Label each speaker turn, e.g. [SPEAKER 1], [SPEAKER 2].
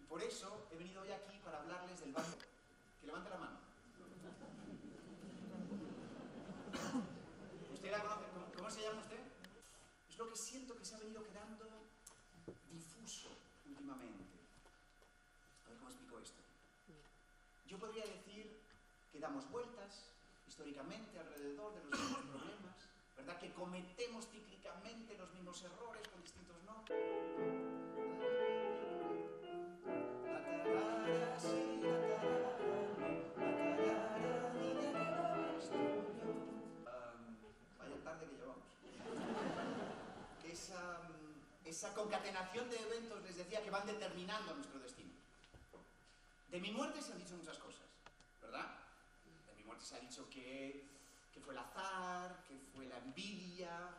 [SPEAKER 1] por eso he venido hoy aquí para hablarles del banco. Que levante la mano. ¿Usted la conoce? ¿Cómo se llama usted? Es lo que siento que se ha venido quedando difuso últimamente. A ver cómo explico esto. Yo podría decir que damos vueltas históricamente alrededor de los mismos problemas, ¿verdad? Que cometemos cíclicamente los mismos errores con distintos nombres. Vaya tarde que llevamos. Esa concatenación de eventos, les decía, que van determinando nuestro destino. De mi muerte se han dicho muchas cosas, ¿verdad? De mi muerte se ha dicho que fue el azar, que fue la envidia,